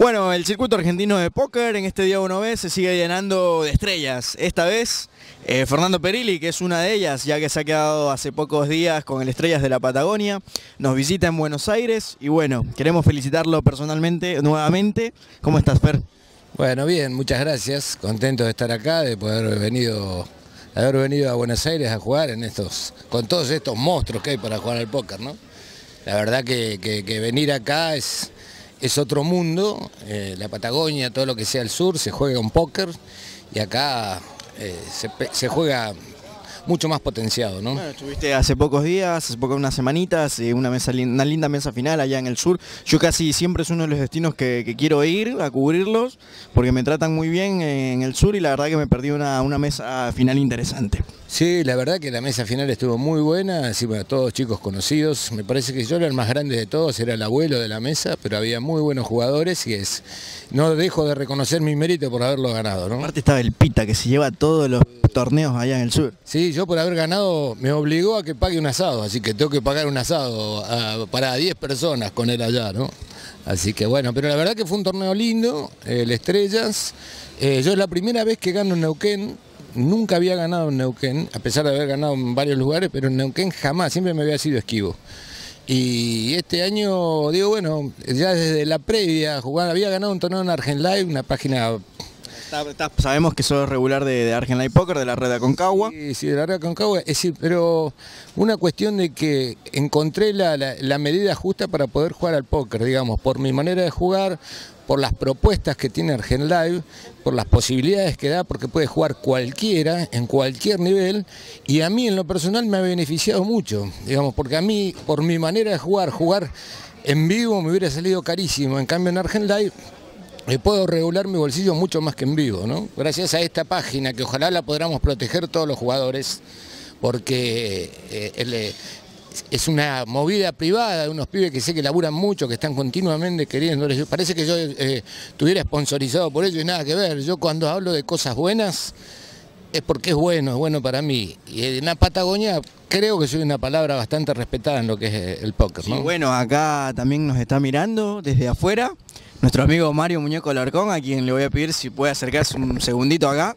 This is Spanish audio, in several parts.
Bueno, el circuito argentino de póker en este día 1B se sigue llenando de estrellas. Esta vez Fernando Perilli, que es una de ellas, ya que se ha quedado hace pocos días con el Estrellas de la Patagonia, nos visita en Buenos Aires y bueno, queremos felicitarlo personalmente nuevamente. ¿Cómo estás, Fer? Bueno, bien, muchas gracias. Contento de estar acá, de poder haber venido a Buenos Aires a jugar con todos estos monstruos que hay para jugar al póker, ¿no? La verdad que venir acá es otro mundo. La Patagonia, todo lo que sea el sur, se juega un póker y acá se juega mucho más potenciado, ¿no? Bueno, estuviste hace pocos días, unas semanitas, una linda mesa final allá en el sur. Yo casi siempre es uno de los destinos que quiero ir a cubrirlos, porque me tratan muy bien en el sur y la verdad que me perdí una mesa final interesante. Sí, la verdad que la mesa final estuvo muy buena, encima todos chicos conocidos. Me parece que yo era el más grande de todos, era el abuelo de la mesa, pero había muy buenos jugadores y no dejo de reconocer mi mérito por haberlo ganado, ¿no? Aparte estaba el Pita, que se lleva todos los torneos allá en el sur. Sí, yo por haber ganado me obligó a que pague un asado, así que tengo que pagar un asado para 10 personas con él allá, ¿no? Así que bueno, pero la verdad que fue un torneo lindo, el Estrellas. Yo es la primera vez que gano en Neuquén. Nunca había ganado en Neuquén, a pesar de haber ganado en varios lugares, pero en Neuquén jamás, siempre me había sido esquivo. Y este año, digo, bueno, ya desde la previa, había ganado un torneo en Argent Live, una página... Sabemos que sos regular de Argent Live Poker, de la red Aconcagua. Sí, de la red Aconcagua, es decir, pero una cuestión de que encontré la medida justa para poder jugar al póker, digamos, por mi manera de jugar, por las propuestas que tiene Argent Live, por las posibilidades que da, porque puede jugar cualquiera, en cualquier nivel, y a mí en lo personal me ha beneficiado mucho, digamos, porque a mí, por mi manera de jugar en vivo me hubiera salido carísimo, en cambio en Argent Live puedo regular mi bolsillo mucho más que en vivo, ¿no? Gracias a esta página, que ojalá la podamos proteger todos los jugadores, porque es una movida privada de unos pibes que sé que laburan mucho, que están continuamente queriendo. Parece que yo estuviera sponsorizado por ellos y nada que ver. Yo cuando hablo de cosas buenas es porque es bueno para mí. Y en la Patagonia creo que soy una palabra bastante respetada en lo que es el póker, ¿no? Sí, bueno, acá también nos está mirando desde afuera nuestro amigo Mario Muñeco Alarcón, a quien le voy a pedir si puede acercarse un segundito acá.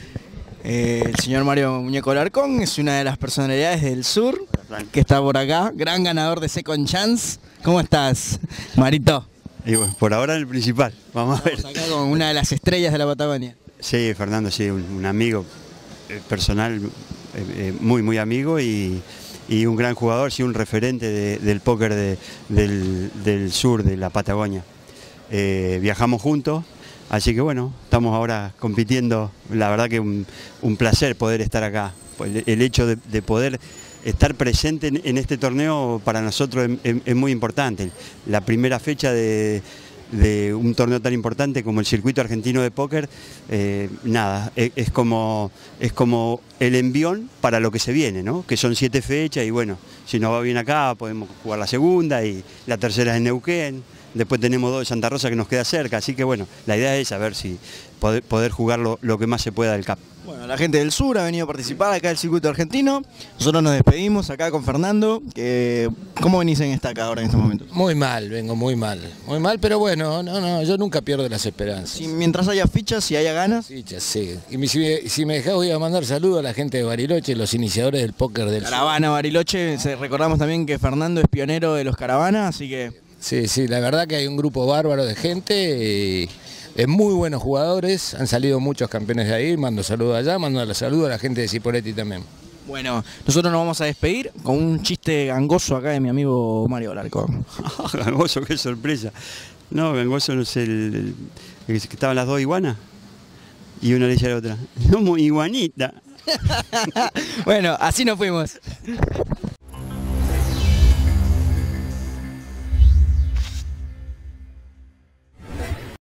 El señor Mario Muñeco Alarcón es una de las personalidades del sur que está por acá, gran ganador de Second Chance. ¿Cómo estás, Marito? Y bueno, por ahora el principal, vamos a ver. Estamos acá con una de las estrellas de la Patagonia. Sí, Fernando, sí, un amigo personal, muy amigo y un gran jugador, sí, un referente del póker del sur, de la Patagonia. Viajamos juntos. Así que bueno, estamos ahora compitiendo, la verdad que un placer poder estar acá. El hecho de poder estar presente en este torneo para nosotros es muy importante. La primera fecha de un torneo tan importante como el circuito argentino de póker, nada, es como el envión para lo que se viene, ¿no? Que son 7 fechas y bueno, si nos va bien acá podemos jugar la segunda y la tercera es en Neuquén. Después tenemos 2 de Santa Rosa que nos queda cerca, así que bueno, la idea es saber si poder jugar lo que más se pueda del CAP. Bueno, la gente del sur ha venido a participar acá del circuito argentino. Nosotros nos despedimos acá con Fernando. ¿Cómo venís en esta acá ahora en estos momentos? Muy mal, vengo muy mal, pero bueno, no, yo nunca pierdo las esperanzas. Si, mientras haya fichas y haya ganas. Fichas, sí. Y si me dejás voy a mandar saludos a la gente de Bariloche, los iniciadores del póker del Caravana Bariloche. Recordamos también que Fernando es pionero de los Caravana, así que... Sí, la verdad que hay un grupo bárbaro de gente, de muy buenos jugadores, han salido muchos campeones de ahí, mando saludos allá, mando saludos a la gente de Cipolletti también. Bueno, nosotros nos vamos a despedir con un chiste gangoso acá de mi amigo Mario Alarcón. Gangoso, qué sorpresa. No, gangoso no es el que estaban las 2 iguanas y una le dice a la otra, somos iguanita. Bueno, así nos fuimos.